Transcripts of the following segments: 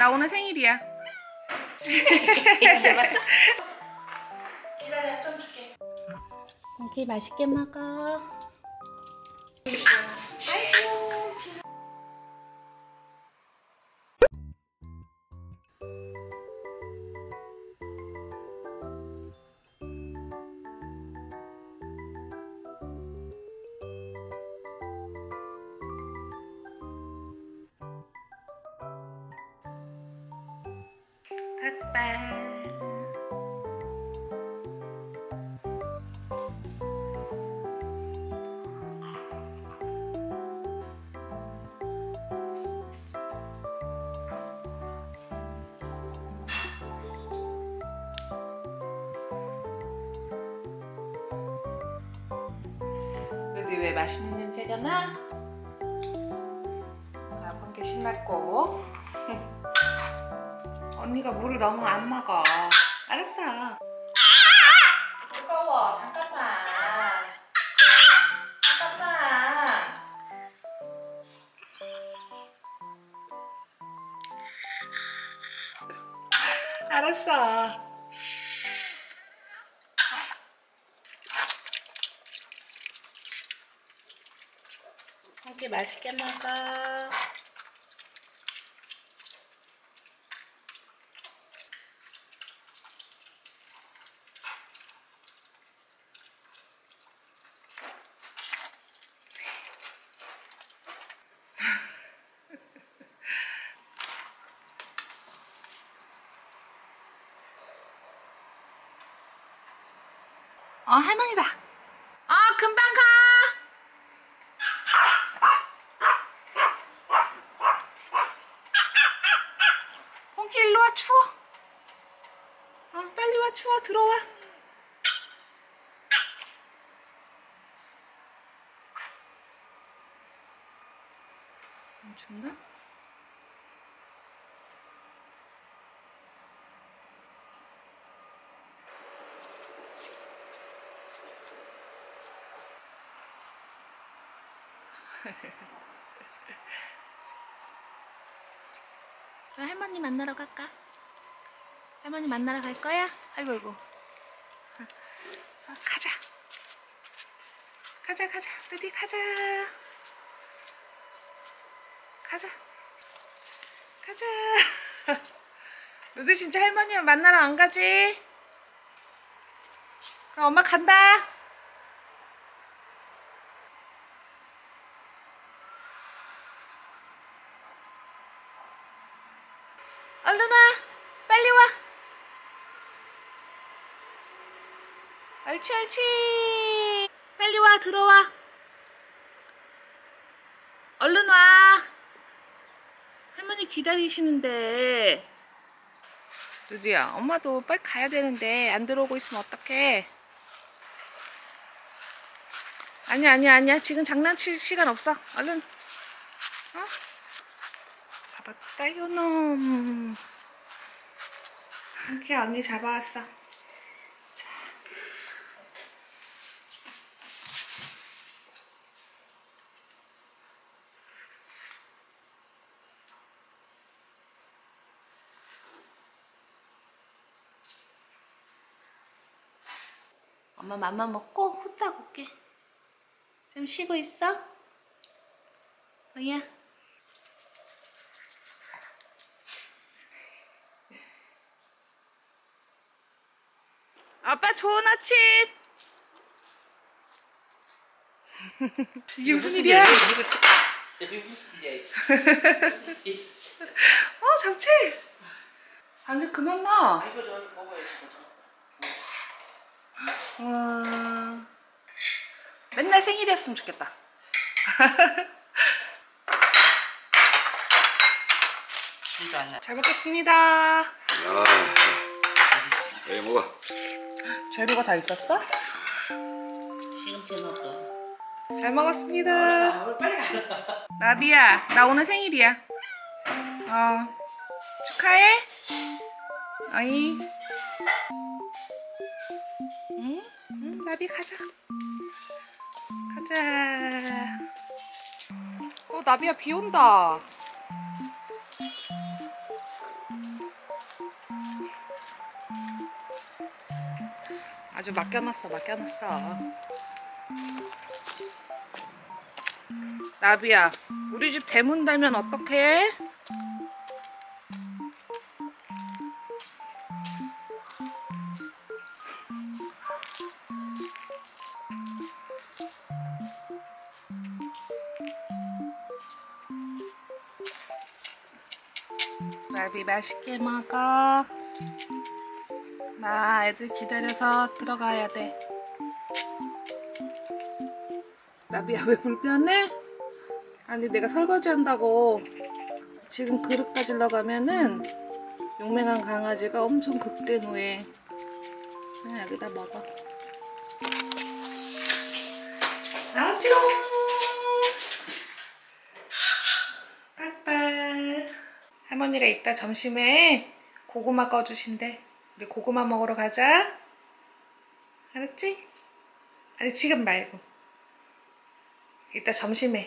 나 오늘 생일이야. 기다려, 좀 줄게. 고기 맛있게 먹어. 닭발. 그래도 왜 맛있는 냄새가 나? 아픈 게 신났고. 언니가 물을 너무 안 먹어. 알았어. 뜨거워. 잠깐만. 잠깐만. 알았어. 고기 맛있게 먹어. 할머니다. 금방 가. 홍기 일로 와. 추워. 빨리 와. 추워. 들어와. 춥나? 그럼 할머니 만나러 갈까? 할머니 만나러 갈 거야? 아이고 아이고. 가자. 가자 가자. 루디 가자. 가자. 가자. 루디 진짜 할머니 만나러 안 가지? 그럼 엄마 간다. 얼른 와. 빨리 와. 옳지 옳지. 빨리 와. 들어와. 얼른 와. 할머니 기다리시는데. 루디야, 엄마도 빨리 가야 되는데 안 들어오고 있으면 어떡해. 아니야. 지금 장난칠 시간 없어. 얼른. 잡았다 요놈. 이렇게 언니 잡아왔어. 자. 엄마 맘만 먹고 후딱 올게. 좀 쉬고 있어? 뭐야? 아빠 좋은 아침. 이게 무슨 일이야? 이게 무슨 일이야? 잡채. 완전 그만 나. 이거 먹어야지. 맨날 생일이었으면 좋겠다. 잘 먹겠습니다. 왜 먹어? 재료가 다 있었어? 시금치 넣었어. 잘 먹었습니다. 빨리 가. 나비야, 나 오늘 생일이야. 축하해. 어이. 응, 나비 가자. 가자. 나비야 비 온다. 아주 맡겨놨어. 나비야, 우리 집 대문 달면 어떡해? 나비 맛있게 먹어. 나 애들 기다려서 들어가야 돼. 나비야, 왜 불편해? 아니, 내가 설거지 한다고 지금 그릇 가지러 가면은 용맹한 강아지가 엄청 극대노해. 그냥 여기다 먹어. 나왔죠? 빠빠. 할머니가 이따 점심에 고구마 꺼주신대. 우리 고구마 먹으러 가자. 알았지? 아니, 지금 말고 이따 점심에.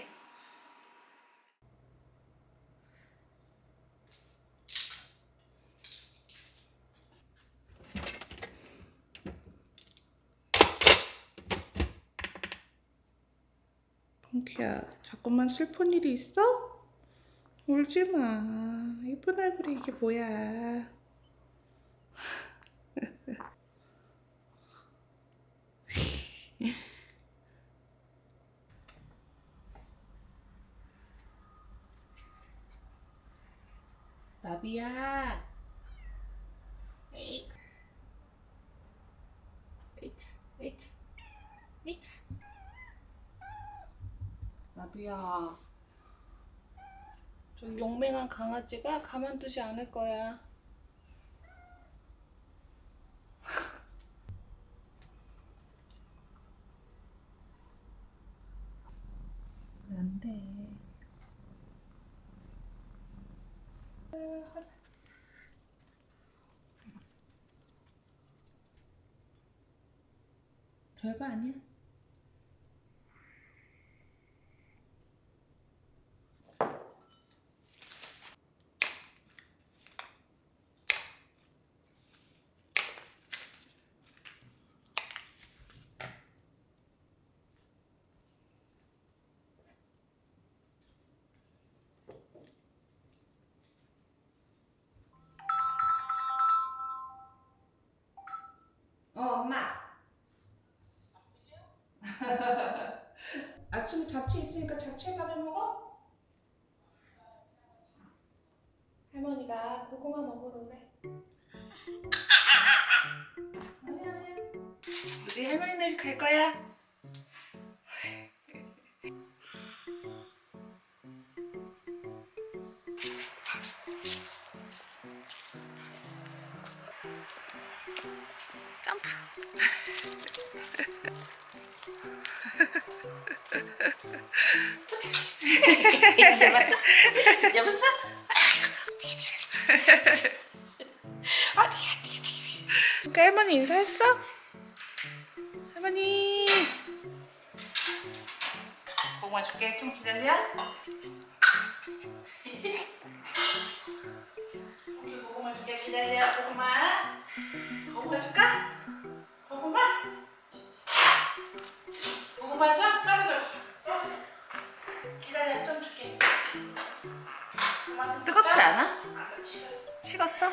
펑키야, 자꾸만 슬픈 일이 있어? 울지마. 예쁜 얼굴이 이게 뭐야. 나비야. 에이. 에이차. 나비야. 저 용맹한 강아지가 가만두지 않을 거야. 안 돼. 별거 아니야. 엄마. 아침에 잡채 있으니까 잡채밥을 먹어? 할머니가 고구마 먹으러 오래. 아니야. 우리 할머니네 집 갈 거야. 점프. 여봤어? 그 할머니 인사했어? 할머니. 고구마 줄게. 좀 기다려. 고구마 줄게. 기다려. 고구마 줄까? 고구마 좀 떨어져. 기다려. 좀 줄게. 뜨겁지 않아? 아까 식었어. 식었어?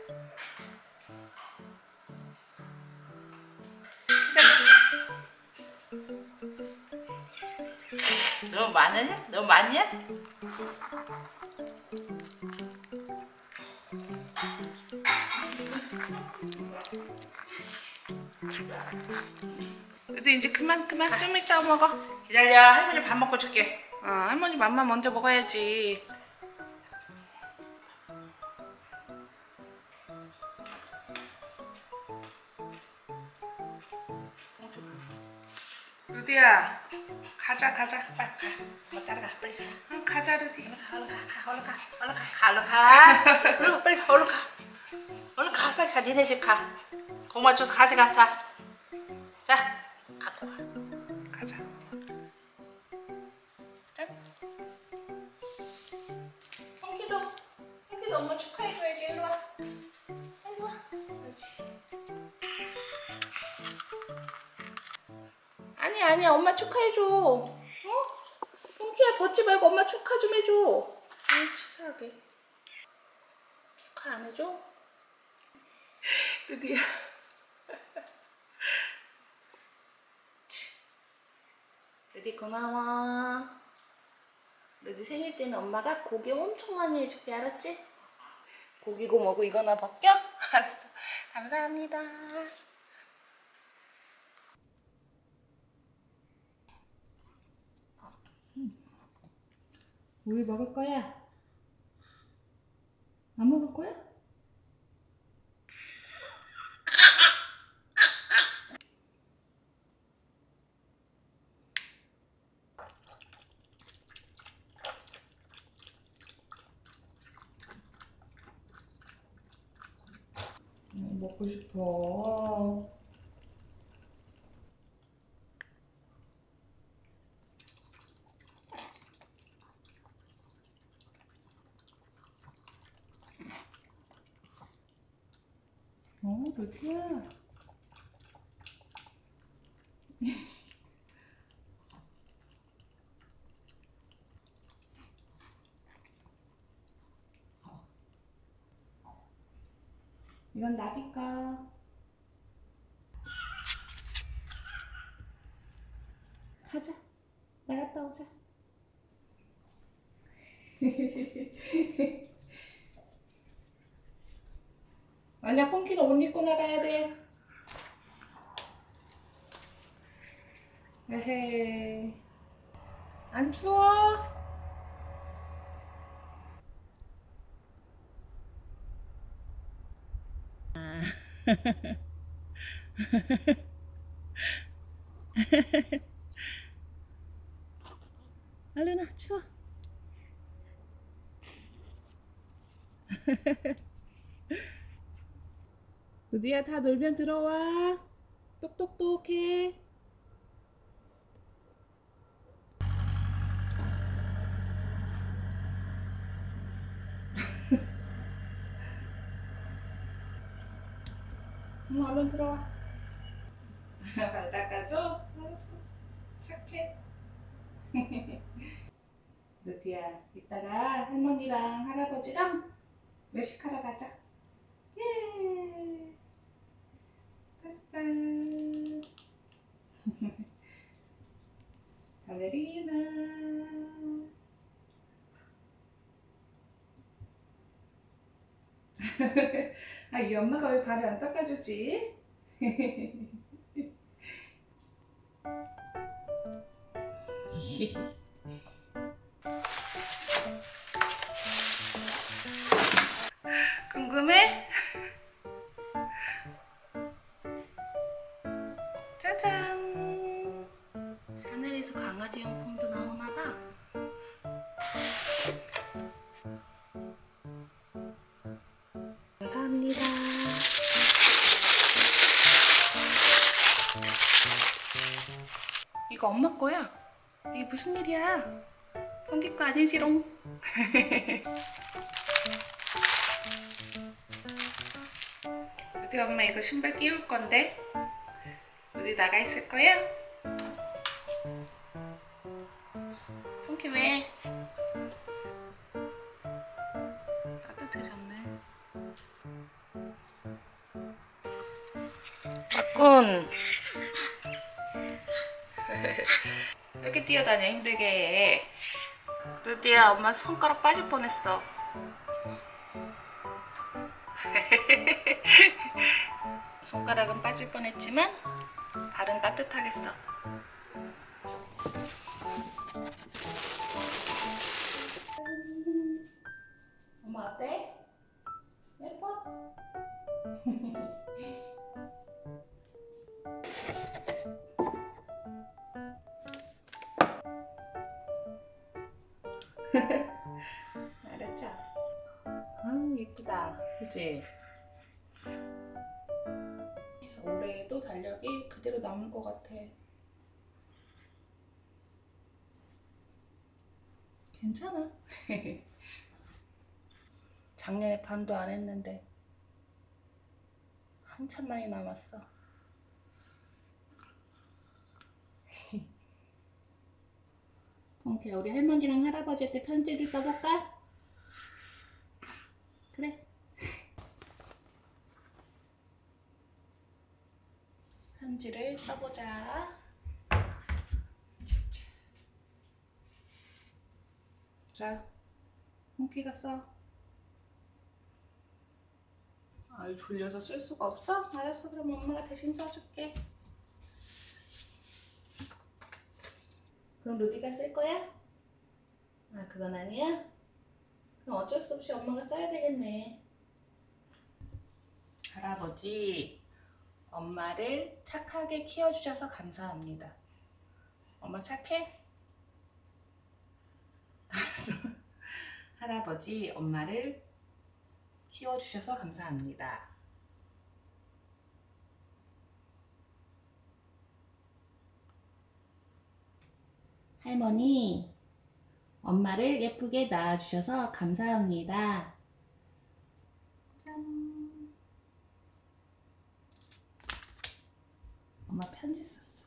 너무 많으냐? 너무 많냐? 근데 이제 그만 좀 이따 먹어. 기다려. 할머니 밥 먹고 줄게. 할머니 맘만 먼저 먹어야지. 루디야, 가자. 빨리 가. 엄마 따라가. 빨리 가. 응, 가자 루디. 얼른 가. 얼른 가. 빨리 가. 니네 집 가. 고구마 주스 가져가. 자, 갖고 가. 가자. 펑키도 엄마 축하해줘야지. 일로 와. 그렇지. 아니야. 엄마 축하해줘. 어? 펑키야 벗지 말고 엄마 축하 좀 해줘. 아 치사하게. 축하 안 해줘? 루디야. 루디 고마워. 루디 생일 때는 엄마가 고기 엄청 많이 해줄게. 알았지? 고기고 뭐고 이거나 벗겨? 알았어. 감사합니다. 우유 먹을 거야? 안 먹을 거야? 먹고 싶어. 루디야. 이건 나비까. 가자. 나갔다 오자. 아니야, 펑키는 옷 입고 나가야 돼. 에헤. 안 추워? 얼른 와, 추워. 루디야, 다 놀면 들어와. 똑똑똑해. 얼른 들어와. 발 닦아줘? 알았어. 착해. 루디야, 이따가 할머니랑 할아버지랑 외식하러 가자. 예. 빠빠. 발레리나. 아, 이 엄마가 왜 발을 안 닦아주지? 궁금해? 짜잔! 샤넬에서 강아지 용품도 나오나봐. 감사합니다. 이거 엄마 거야. 이게 무슨 일이야? 펑키 거 아니지롱. 루디 엄마 이거 신발 끼울 건데. 루디 나가 있을 거야? 펑키 왜? 따뜻해졌네. 아꾼. 왜 이렇게 뛰어다녀 힘들게. 루디야, 엄마 손가락 빠질 뻔했어. 손가락은 빠질 뻔했지만 발은 따뜻하겠어. 엄마 어때? 예뻐? 알았죠? 예쁘다. 그치? 올해도 달력이 그대로 남을 것 같아. 괜찮아. 작년에 반도 안 했는데 한참 많이 남았어. 펑키야, 우리 할머니랑 할아버지한테 편지를 써볼까? 그래. 편지를 써보자. 진짜. 자, 펑키가 써. 아유, 졸려서 쓸 수가 없어? 알았어, 그럼 엄마가 대신 써줄게. 그럼 루디가 쓸 거야? 아, 그건 아니야? 그럼 어쩔 수 없이 엄마가 써야 되겠네. 할아버지, 엄마를 착하게 키워주셔서 감사합니다. 엄마 착해? 알았어. 할아버지, 엄마를 키워주셔서 감사합니다. 할머니, 엄마를 예쁘게 낳아주셔서 감사합니다. 짠. 엄마 편지 썼어.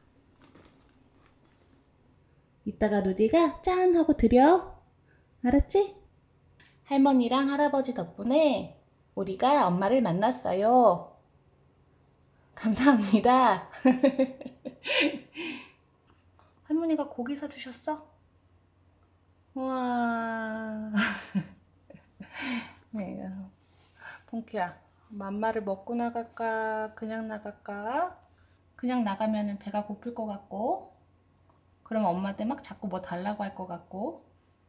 이따가 루디가 짠 하고 드려. 알았지? 할머니랑 할아버지 덕분에 우리가 엄마를 만났어요. 감사합니다. 할머니가 고기 사주셨어? 우와. 펑키야, 맘마를 먹고 나갈까? 그냥 나갈까? 그냥 나가면 배가 고플 것 같고, 그럼 엄마한테 막 자꾸 뭐 달라고 할 것 같고.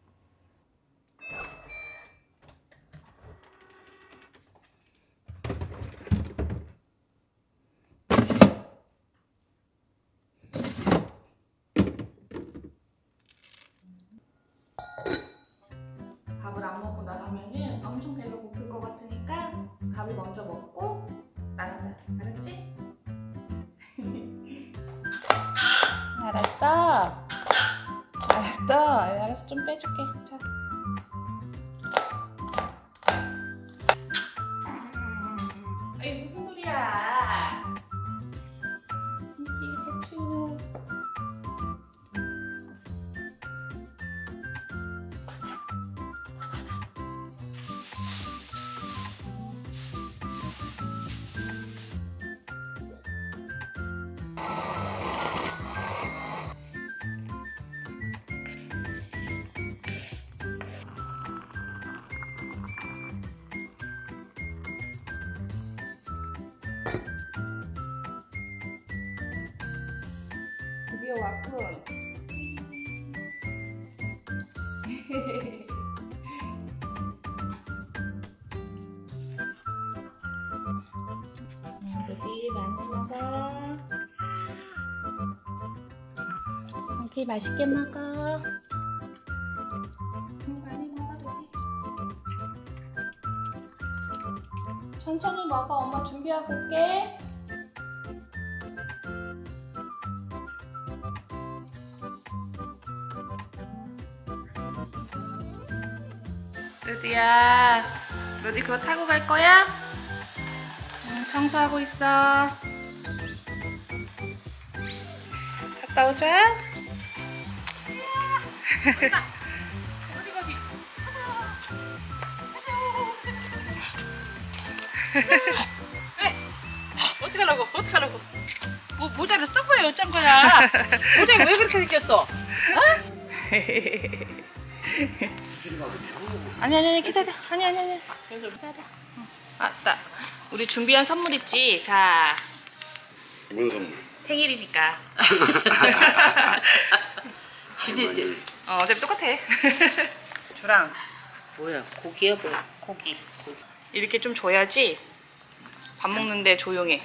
밥을 안 먹고 나가면은 엄청 배가 고플 것 같으니까 밥을 먼저 먹고 나가자. 알았지? 알았어. 알았어. 알았어. 좀 빼줄게. 자. 아이, 무슨 소리야? 대충. 드디어 왔군. 루디 많이 먹어. 펑키 맛있게 먹어. 많이 먹어, 루디. 천천히 먹어. 엄마 준비하고 올게. 루디야, 루디 그거 타고 갈 거야? 청소하고 있어. 갔다 오자. 어디 거기? 어떻게 하려고? 어떻게 하려고? 뭐 모자를 쓴 거야, 어쩐 거야? 모자가 왜 그렇게 생겼어? 어? 아니 기다려. 아니 기다려. 아따, 우리 준비한 선물 있지? 자, 뭔 선물? 생일이니까. 지네들 어차피 똑같아. 주랑 뭐야? 고기야 뭐야? 고기. 이렇게 좀 줘야지 밥 먹는데 조용해.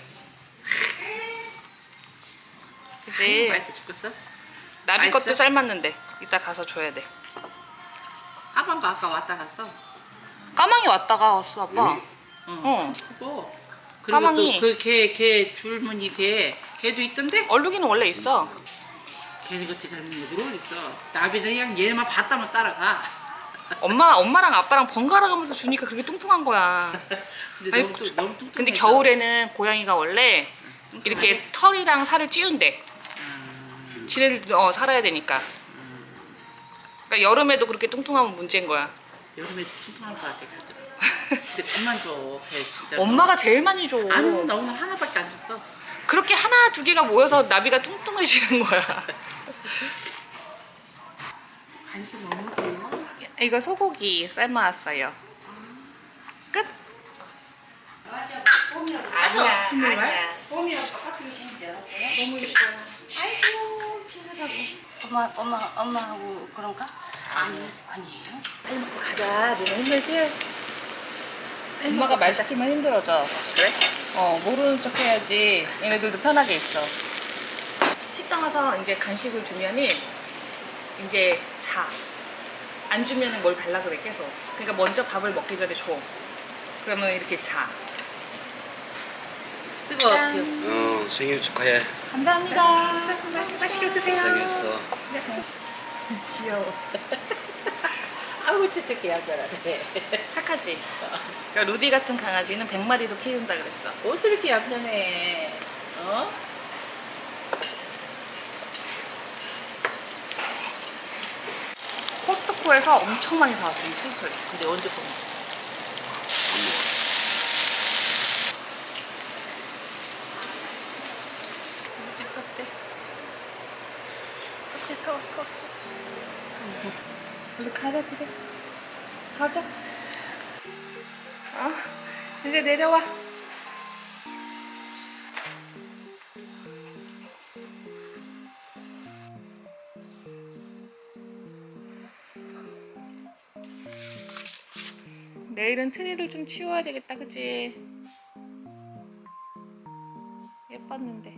그치? 맛있어 죽겠어? 나비 맛있어? 것도 삶았는데 이따 가서 줘야 돼. 까방가 아까 왔다 갔어. 까망이 왔다가 왔어, 아빠. 응. 그거. 까망이. 그리고 또 그 개 줄무늬 개도 있던데? 얼룩이는 원래 있어. 개는 그때 잘못 모르겠어. 나비는 그냥 얘만 봤다면 따라가. 엄마랑 아빠랑 번갈아 가면서 주니까 그렇게 뚱뚱한 거야. 근데 아이고, 너무 뚱뚱해. 근데 겨울에는 고양이가 원래 이렇게 털이랑 살을 찌운대. 지네들 살아야 되니까. 그러니까 여름에도 그렇게 뚱뚱하면 문제인 거야. 여름에 뚱뚱할 것 같아 그러더라. 근데 그만 줘. 배 진짜. 엄마가 제일 많이 줘. 아니 나 오늘 하나밖에 안 줬어. 그렇게 하나 두 개가 모여서 나비가 뚱뚱해지는 거야. 간식 먹을게요. 이거 소고기 삶아왔어요. 끝? 아니야, 아니야. 엄마하고 그런가? 아니에요. 빨리 먹고 가자. 너무 힘들지? 엄마가 말 시키면 힘들어져. 그래? 모르는 척 해야지. 얘네들도 편하게 있어. 식당 와서 이제 간식을 주면은 이제 자. 안 주면은 뭘 달라 그래 계속. 그러니까 먼저 밥을 먹기 전에 줘. 그러면 이렇게 자. 뜨거워. 생일 축하해. 감사합니다. 맛있게 드세요. 고생했어. 귀여워. 아이고 찌찌끼 얌전하네. 착하지? 그러니까 루디 같은 강아지는 100마리도 키운다 그랬어. 어떻게 이렇게 얌전해? 어? 코스트코에서 엄청 많이 사왔어 이 수술. 근데 언제 보면 루디 쳤대. 쳤대 차워. 우리 가자 집에. 가자. 이제 내려와. 내일은 트리를 좀 치워야 되겠다, 그치? 예뻤는데.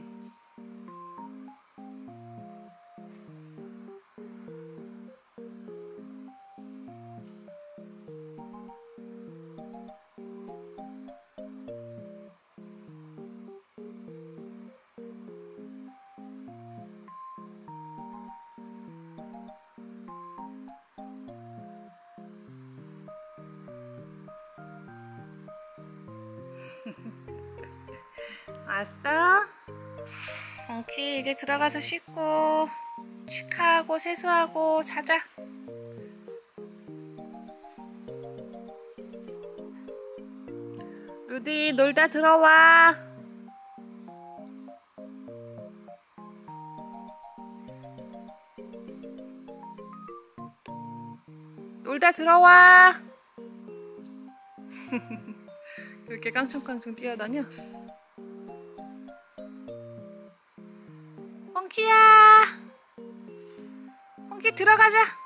왔어? 엉키 이제 들어가서 씻고 치카하고 세수하고 자자. 루디 놀다 들어와. 놀다 들어와. 이렇게 깡총깡총 뛰어다녀. 펑키야, 펑키 들어가자.